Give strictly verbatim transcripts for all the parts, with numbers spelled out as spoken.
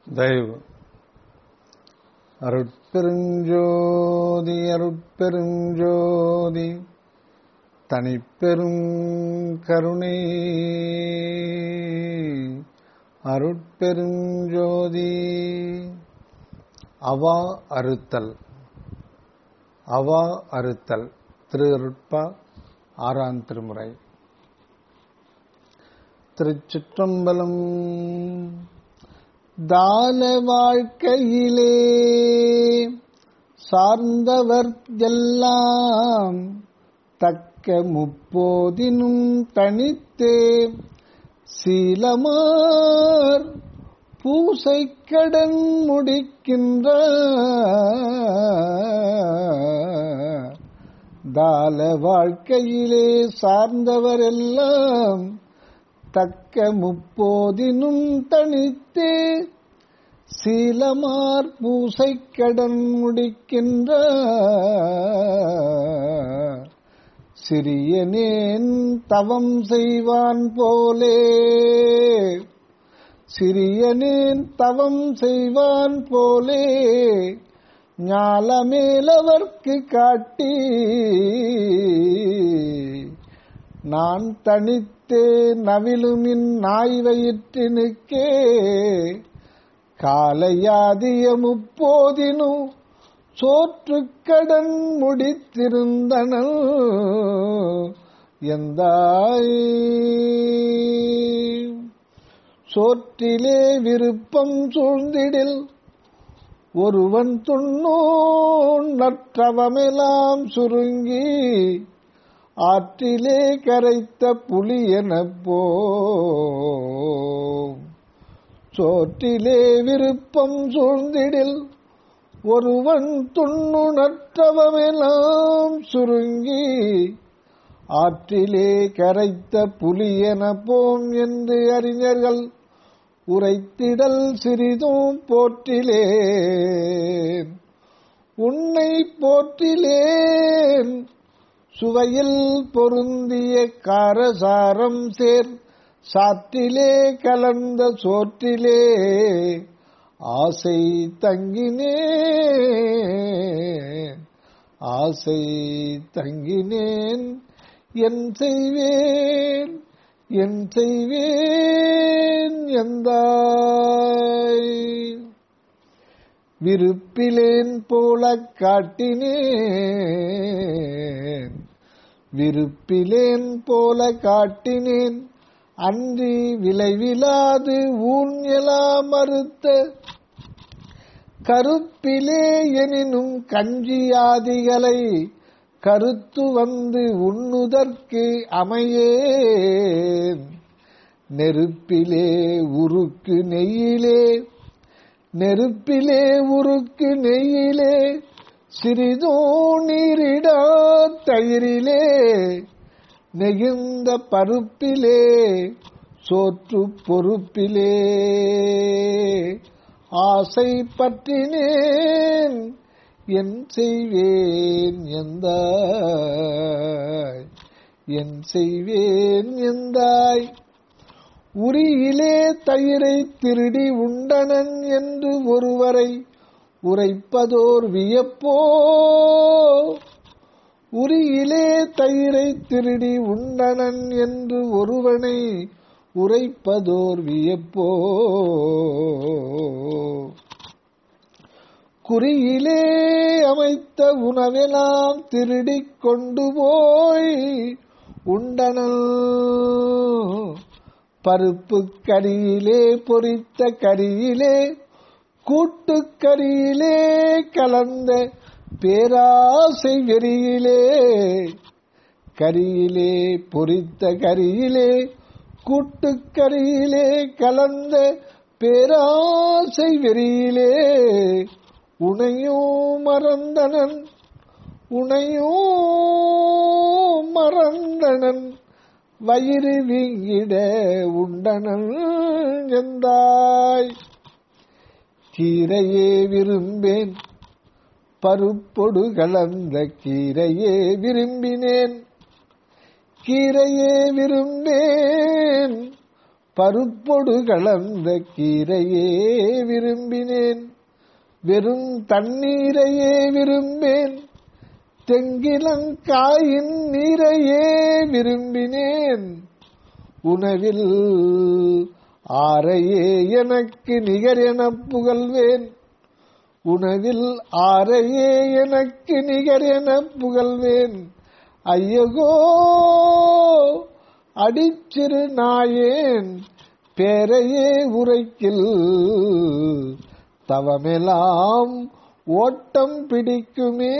தயவு. அருட்பெருஞ்சோதி அருட்பெருஞ்சோதி தனிப்பெரும் கருணை அருட்பெருஞ்சோதி. அவா அறுத்தல். அவா அறுத்தல் திரு அருட்பா ஆறாம் திருமுறை. திருச்சிற்றம்பலம். தான வாழ்க்கையிலே சார்ந்தவர் எல்லாம் தக்க முப்போதினும் தனித்தே சீலமார் பூசை கடன் முடிக்கின்ற தால வாழ்க்கையிலே சார்ந்தவர் எல்லாம் தக்க முப்போதினும் தனித்தே சீலமார் பூசை கடன் முடிக்கின்ற சிறியனேன் தவம் செய்வான் போலே சிறியனேன் தவம் செய்வான் போலே ஞாலமேலவர்க்கு காட்டி நான் தனித்தே நவிலுமின் நாய் வயிற்றினுக்கே காலையாதிய முப்போதினும் சோற்றுக்கடன் முடித்திருந்தனள் எந்தாய். சோற்றிலே விருப்பம் சூழ்ந்திடில் ஒருவன் துண்ணோன் நற்றவமெல்லாம் சுருங்கி ஆற்றிலே கரைத்த புலி எனப்போ. சோற்றிலே விருப்பம் சூழ்ந்திடில் ஒருவன் துண்ணு நற்றவமெல்லாம் சுருங்கி ஆற்றிலே கரைத்த புலி எனப்போம் என்று அறிஞர்கள் உரைத்திடல் சிறிதும் போற்றிலேன். உன்னை போற்றிலேன் சுவையில் பொருந்திய காரசாரம் சேர் சாற்றிலே கலந்த சோற்றிலே ஆசை தங்கினேன் ஆசை தங்கினேன் என் செய்வேன் என் செய்வேன் எந்தாய். விருப்பிலேன் போல காட்டினேன் விருப்பிலேன் போல காட்டினேன் அன்றி விளைவிலாது ஊன்யலா மறுத்த கருப்பிலே எனினும் கஞ்சியாதிகளை கருத்து வந்து உண்ணுதற்கு அமையேன். நெருப்பிலே உருக்கு நெய்யிலே நெருப்பிலே உருக்கு நெய்யிலே சிறிதோ நீரிடா தயிரிலே நெகிழ்ந்த பருப்பிலே சோற்று பொறுப்பிலே ஆசை பற்றினேன் என் செய்வேன் எந்தாய் என் செய்வேன் எந்தாய். உரியிலே தயிரை திருடி உண்டனன் என்று ஒருவரை உரைப்பதோர் வியப்போ. உரியிலே தயிரை திருடி உண்டனன் என்று ஒருவனை உரைப்பதோர் வியப்போ. குறியிலே அமைத்த உணவெல்லாம் திருடிக் கொண்டு போய் உண்டனன். பருப்பு கரியிலே பொரித்த கரியிலே கூட்டுக்கரியிலே கலந்த பேராசை வெறியிலே கரியிலே பொரித்த கரியிலே கூட்டுக்கரியிலே கலந்த பேராசை வெறியிலே உனையோ மறந்தனன் உனையோ மறந்தனன் வயிறு வீங்கிட உண்டனன் எந்தாய். கீரையே விரும்பேன் பருப்பொடு கலந்த கீரையே விரும்பினேன் கீரையே விரும்பேன் பருப்பொடு கலந்த கீரையே விரும்பினேன், வெறும் தண்ணீரையே விரும்பேன், தெங்கிலங்காயின் நீரையே விரும்பினேன், உணவில் ஆரையே எனக்கு நிகர் என புகழ்வேன், உணவில் ஆரையே எனக்கு நிகர் என புகழ்வேன், ஐயகோ அடிச்சிறு நாயேன் பேரையே உரைக்கில் தவமெல்லாம் ஓட்டம் பிடிக்குமே,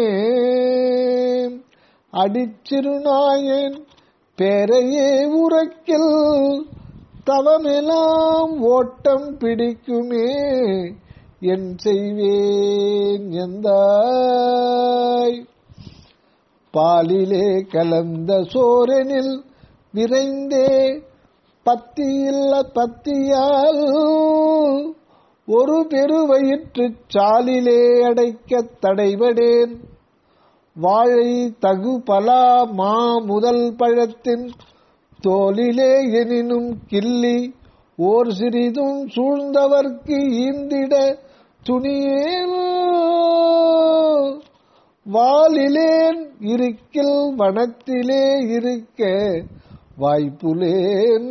அடிச்சிறு நாயேன் பேரையே உரைக்கில் தவமெல்லாம் ஓட்டம் பிடிக்குமே, என் செய்வேன் எந்தாய். பாலிலே கலந்த சோரனில் விரைந்தே பத்தியில்ல பத்தியால் ஒரு பெருவயிற்று சாலிலே அடைக்க தடைபடேன், வாழை தகு பலா மா முதல் பழத்தின் தோலிலே எனினும் கிள்ளி ஓர் சிறிதும் சூழ்ந்தவர்க்கு ஈந்திட துணியேன், வாலிலேன் இருக்கில் வனத்திலே இருக்க வாய்ப்புலேன்,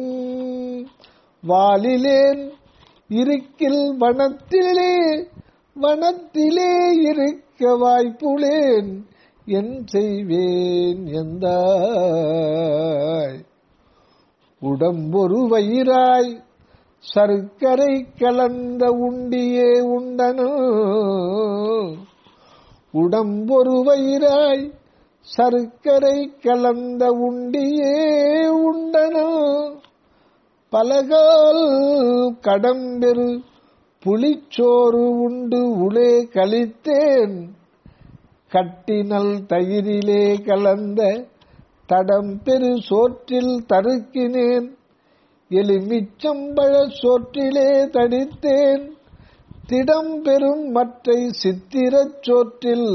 வாலிலேன் இருக்கில் வனத்திலே வனத்திலே இருக்க வாய்ப்புலேன், என் செய்வேன் எந்தாய். உடம்பொரு வயிறாய் சர்க்கரை கலந்த உண்டியே உண்டனோ, உடம்பொரு வயிறாய் சர்க்கரை கலந்த உண்டியே உண்டனோ, பலகால் கடம்பெரு புளிச்சோறு உண்டு உளே கழித்தேன், கட்டினல் தயிரிலே கலந்த தடம் பெரு சோற்றில் தருக்கினேன், எலுமிச்சம்பழ சோற்றிலே தடித்தேன், திடம் பெரும் மற்றை சித்திரச் சோற்றில்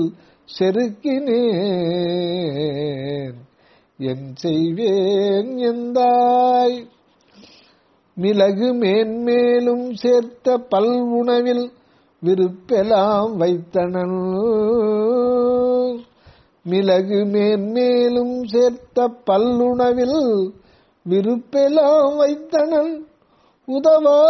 செருக்கினேன், என் செய்வேன் எந்தாய். மிளகு மேன்மேலும் சேர்த்த பல் உணவில் விருப்பெல்லாம் வைத்தனன், மிளகு மேன்மேலும் சேர்த்த பல்லுணவில் விருப்பெல்லாம் வைத்தனன், உதவா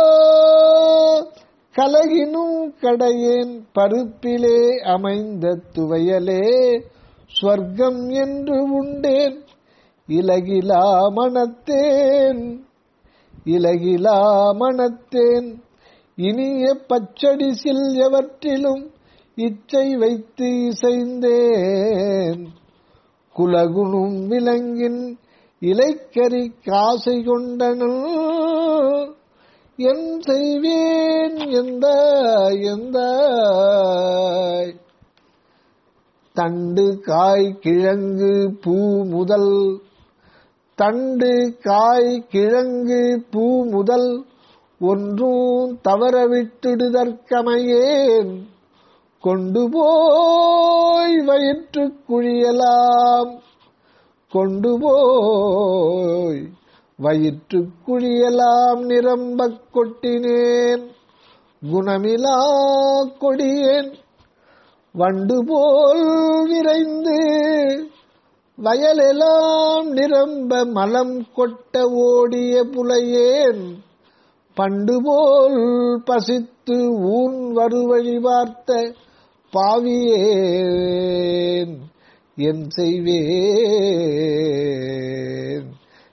கலகினும் கடையேன் பருப்பிலே அமைந்த துவையலே ஸ்வர்க்கம் என்று உண்டேன், இலகிலா மனத்தேன் இலகிலா மனத்தேன், இனிய பச்சடிசில் எவற்றிலும் இச்சை வைத்து இசைந்தேன், குலகுணும் விலங்கின் இலைக்கறி காசை கொண்டனன், என் செய்வேன் எந்தாய் எந்தாய். தண்டு காய் கிழங்கு பூ முதல், தண்டு காய் கிழங்கு பூ முதல் ஒன்றும் தவற விட்டுடுதற்கமையேன், கொண்டு போய் வயிற்று குழியலாம் கொண்டு போய் வயிற்று குழியலாம் நிரம்பக் கொட்டினேன், குணமிலா கொடியேன் வண்டு போல் விரைந்து வயலெல்லாம் நிரம்ப மலம் கொட்ட ஓடிய புலையேன், பண்டுபோல் பசித்து ஊன் வருவழி பார்த்த பாவியேன், என் செய்வேன்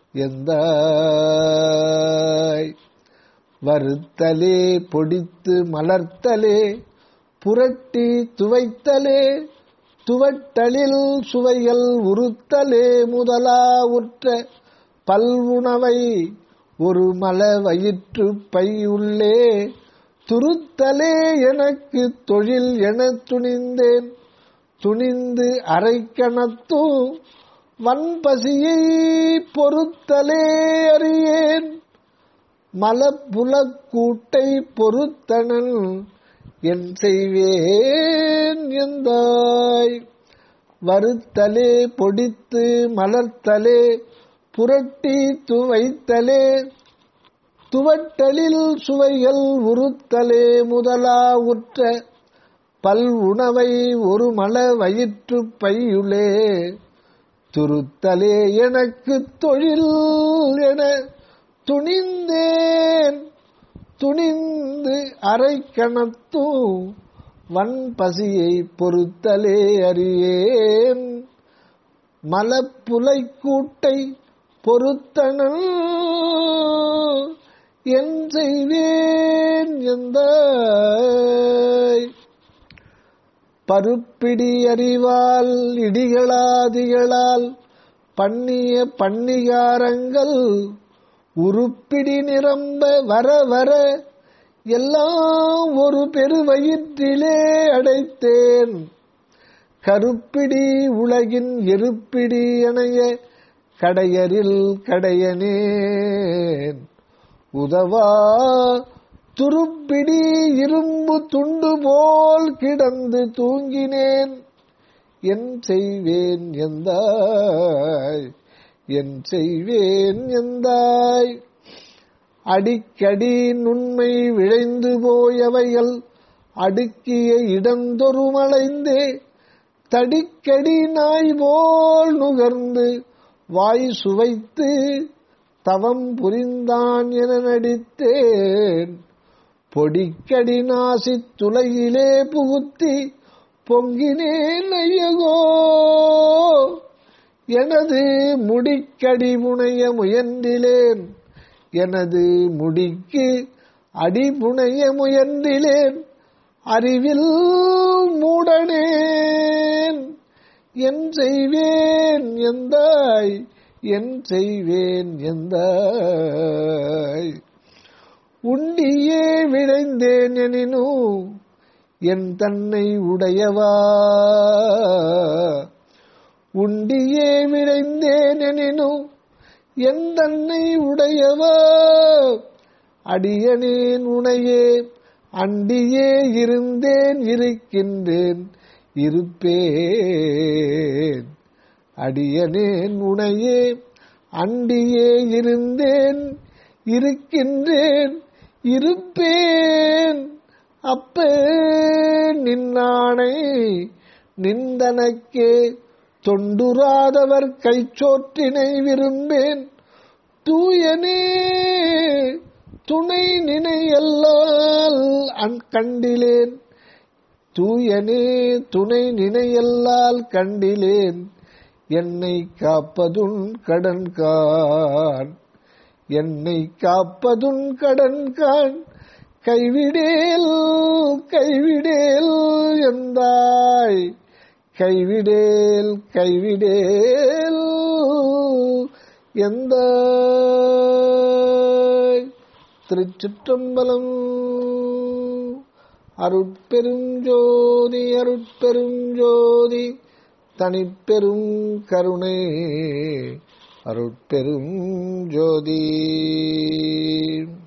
எந்தாய். வருத்தலே பொடித்து மலர்த்தலே புரட்டி துவைத்தலே துவட்டலில் சுவைகள் உறுத்தலே முதலா உற்ற பல்வுணவை ஒரு மல வயிற்று பை உள்ளே துருத்தலே எனக்கு தொழில் என துணிந்தேன், துணிந்து அரைக்கணத்தும் வன்பசியை பொறுத்தலே அறியேன், மலப்புலக் கூட்டை பொறுத்தனன், என் செய்வேன் எந்தாய். வருத்தலே பொடித்து மலர்த்தலே புரட்டி துவைத்தலே துவட்டலில் சுவைகள் உறுத்தலே முதலா உற்ற பல் உணவை ஒரு மல வயிற்று பையுளே துருத்தலே எனக்கு தொழில் என துணிந்தேன் துணிந்து அரைக்கணத்தும் வன் பசியை பொறுத்தலே அறியேன் மலப்புலை கூட்டை பொறுத்தனன் என் செய்வேன் எந்த பருப்பிடி அறிவால் இடிகளாதிகளால் பண்ணிய பண்ணிகாரங்கள் உருப்பிடி நிரம்ப வர வர எல்லாம் ஒரு பெருவயிற்றிலே அடைத்தேன் கருப்பிடி உலகின் எருப்பிடி அணைய கடையரில் கடையனேன் உதவா துருப்பிடி இரும்பு துண்டு போல் கிடந்து தூங்கினேன் என் செய்வேன் எந்தாய் என் செய்வேன் எந்தாய் அடிக்கடி நுண்மை விழைந்து போயவைகள் அடுக்கிய இடந்தொருமலைந்தே தடிக்கடி நாய் போல் நுகர்ந்து வாய் சுவைத்து தவம் புரிந்தான் என நடித்தேன் பொடிக்கடி நாசித் துளையிலே புகுத்தி பொங்கினேன் ஐயகோ எனது முடிக்கடி புனைய முயன்றிலேன் எனது முடிக்கு அடிபுனைய முயன்றிலேன் அறிவில் மூடனேன் என் செய்வேன் எந்தாய் என் செய்வேன் எந்தாய் உண்டியே விளைந்தேன் எனினு என் தன்னை உடையவா உண்டியே விளைந்தேன் எனினு என் தன்னை உடையவா அடியனேன் உனையே அண்டியே இருந்தேன் இருக்கின்றேன் இருப்பேன் அடியனேன் உனையே அண்டியே இருந்தேன் இருக்கின்றேன் இருப்பேன் அப்பே நின்னானை நிந்தனக்கே தொண்டுராதவர் கைச்சோற்றினை விரும்பேன் தூயனே துணை நினையல்லால் கண்டிலேன் தூயனே துணை நினையல்லால் கண்டிலேன் என்னை காப்பதுன் கடன்கான் என்னை காப்பதுன் கடன்கான் கைவிடேல் கைவிடேல் எந்தாய் கைவிடேல் கைவிடேல் எந்தாய். திருச்சிற்றம்பலம். அருட்பெரும் ஜோதி அருட்பெரும் ஜோதி தனிப்பெரும் கருணை அருட்பெரும் ஜோதி.